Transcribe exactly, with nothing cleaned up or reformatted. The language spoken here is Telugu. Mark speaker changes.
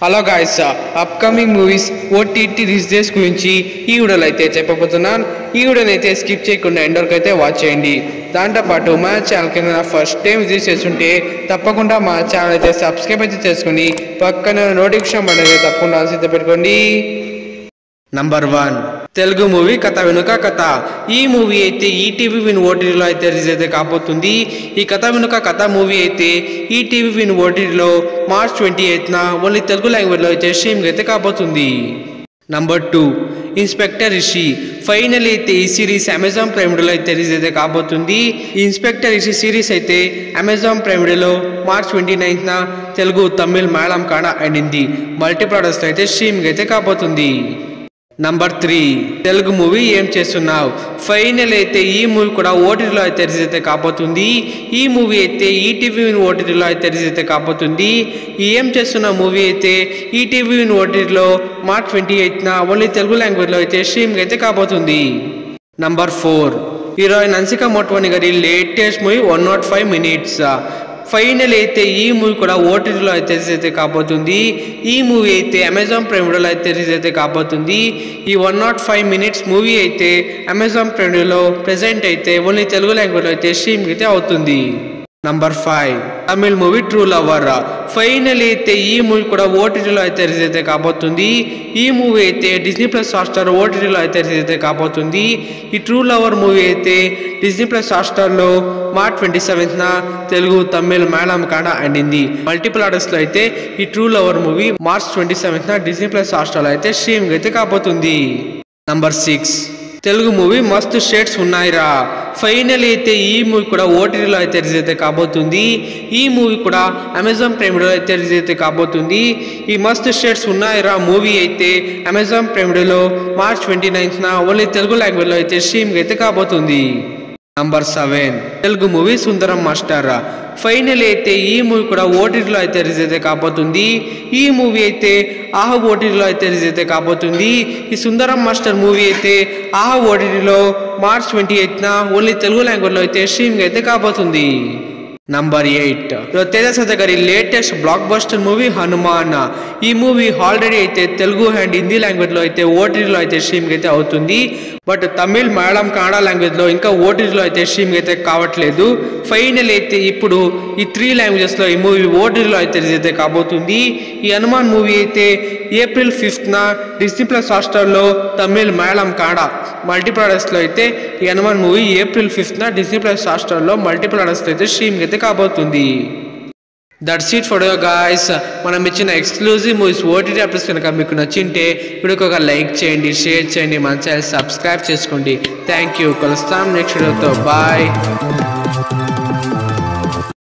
Speaker 1: Hello guys, upcoming movies OTT release dates గురించి ఈ వీడియోలో అయితే చెప్పబోతున్నాను. ఈ వీడియోని అయితే స్కిప్ చేయకుండా ఎండ్ వరకు అయితే వాచ్ చేయండి. దాంతోపాటు మా ఛానల్ కింద ఫస్ట్ టైం విజిట్ చేస్తుంటే తప్పకుండా మా ఛానల్ అయితే సబ్స్క్రైబ్ అయితే చేసుకుని పక్కన నోటిఫికేషన్ బటన్ అయితే తప్పకుండా సిద్ధ పెట్టుకోండి. నంబర్ వన్, తెలుగు మూవీ కథ వెనుక కథ. ఈ మూవీ అయితే ఈటీవీ విన్ ఓటీటీలో అయితే రిలీజ్ అయితే కాబోతుంది. ఈ కథ వెనుక కథ మూవీ అయితే ఈటీవీ విన్ ఓటీటీలో మార్చ్ ట్వంటీ ఎయిత్న ఓన్లీ తెలుగు లాంగ్వేజ్లో అయితే స్ట్రీమింగ్ అయితే కాబోతుంది. Number two, inspector Rishi. Final అయితే ఈ సిరీస్ అమెజాన్ ప్రైమ్ వీడియోలో అయితే రిలీజ్ అయితే కాబోతుంది. ఈ ఇన్స్పెక్టర్ రిషి సిరీస్ అయితే అమెజాన్ ప్రైమ్ వీడియోలో మార్చ్ ట్వంటీ నైన్త్న తెలుగు, తమిళ్, మలయాళం, కన్నడ అండ్ హిందీ మల్టీ ప్లాట్ఫామ్స్లో అయితే స్ట్రీమింగ్ అయితే కాబోతుంది. నంబర్ త్రీ, తెలుగు మూవీ ఏం చేస్తున్నావు. ఫైనల్ అయితే ఈ మూవీ కూడా ఓటీటీలో అయితే రిలీజ్ అయితే కాబోతుంది. ఈ మూవీ అయితే ఈటీవీ ఓటీటీలో అయితే రిలీజ్ అయితే కాబోతుంది. ఈ ఏం చేస్తున్న మూవీ అయితే ఈటీవీ ఓటీటీలో మార్చ్ ట్వంటీ ఎయిత్న ఓన్లీ తెలుగు లాంగ్వేజ్లో అయితే స్ట్రీమింగ్ అయితే కాబోతుంది. Number four, heroine Hansika Motwani గారి latest movie one not five minutes. Final అయితే ఈ మూవీ కూడా ఓటీటీలో అయితే రిలీజ్ అయితే కాబోతుంది. ఈ మూవీ అయితే అమెజాన్ ప్రైమ్ వీడియోలో అయితే రిలీజ్ అయితే కాబోతుంది. ఈ one not five minutes movie అయితే అమెజాన్ ప్రైమ్ వీడియోలో ప్రెజెంట్ అయితే ఓన్లీ తెలుగు లాంగ్వేజ్లో అయితే స్ట్రీమింగ్ అయితే అవుతుంది. Number five, Tamil movie true lover. Final అయితే ఈ మూవీ కూడా ఓటీటీలో అయితే రిలీజ్ అయితే కాబోతుంది. ఈ మూవీ అయితే డిజ్నీ ప్లస్ హాట్స్టార్ ఓటీటీలో అయితే రిలీజ్ అయితే కాబోతుంది. ఈ ట్రూ లవర్ మూవీ అయితే డిజ్నీ ప్లస్ హాట్స్టార్లో మార్చ్ ట్వంటీ సెవెంత్న తెలుగు, తమిళ్, మలయాళం, కన్నడ అండ్ హిందీ మల్టిపుల్ ఆర్డర్స్లో అయితే ఈ true lover movie March twenty సెవెంత్న డిజ్నీ ప్లస్ హాట్స్టార్లో అయితే స్ట్రీమింగ్ అయితే కాబోతుంది. నంబర్ సిక్స్, తెలుగు మూవీ మస్తు షేడ్స్ ఉన్నాయిరా. ఫైనల్ అయితే ఈ మూవీ కూడా ఓటీటీలో అయితే రిలీజ్ అయితే కాబోతుంది. ఈ మూవీ కూడా అమెజాన్ ప్రైమ్ వీడియోలో అయితే రిలీజ్ అయితే కాబోతుంది. ఈ మస్తు షేడ్స్ ఉన్నాయిరా మూవీ అయితే అమెజాన్ ప్రైమ్ వీడియోలో మార్చ్ ట్వంటీ నైన్త్న ఓన్లీ తెలుగు లాంగ్వేజ్లో అయితే స్ట్రీమింగ్ అయితే కాబోతుంది. Number seven, Telugu movie Sundaram master. Final అయితే ఈ మూవీ కూడా ఓటీటీలో అయితే రిలీజ్ అయితే కాబోతుంది. ఈ మూవీ అయితే ఆహా ఓటీటీలో అయితే రిలీజ్ అయితే కాబోతుంది. ఈ సుందరం మాస్టర్ మూవీ అయితే ఆహా ఓటీటీలో మార్చ్ ట్వంటీ ఎయిత్న ఓన్లీ తెలుగు లాంగ్వేజ్లో అయితే స్ట్రీమింగ్ అయితే కాబోతుంది. నంబర్ ఎయిట్, తేజ సజ్జా గారి latest blockbuster movie Hanuman. ఈ మూవీ ఆల్రెడీ అయితే తెలుగు అండ్ హిందీ లాంగ్వేజ్లో అయితే ఓటీటీలో అయితే స్ట్రీమింగ్ అయితే అవుతుంది. బట్ తమిళ్, మలయాళం, కన్నడ లాంగ్వేజ్లో ఇంకా ఓటీటీలో అయితే స్ట్రీమింగ్ అయితే కావట్లేదు. ఫైనల్ అయితే ఇప్పుడు ఈ త్రీ లాంగ్వేజెస్లో ఈ మూవీ ఓటీటీలో అయితే రిలీజ్ అయితే కాబోతుంది. ఈ హనుమాన్ మూవీ అయితే ఏప్రిల్ ఫిఫ్త్న డిస్నీ ప్లస్ హాట్స్టార్లో తమిళ్, మలయాళం, కన్నడ మల్టీప్లాడర్స్లో అయితే ఈ హనుమాన్ మూవీ ఏప్రిల్ ఫిఫ్త్న డిస్నీ ప్లస్ హాట్స్టార్లో మల్టీప్లాడర్స్లో అయితే స్ట్రీమింగ్ అయితే కాబోతుంది. That's it for your guys. మనం ఇచ్చిన ఎక్స్క్లూజివ్ మూవీస్ ఓటీటీ అప్డేట్స్ కనుక మీకు నచ్చింటే వీడియోకి ఒక లైక్ చేయండి, షేర్ చేయండి, మన ఛానల్ సబ్స్క్రైబ్ చేసుకోండి. Thank you. కలుస్తాం నెక్స్ట్ వీడియోతో. బాయ్.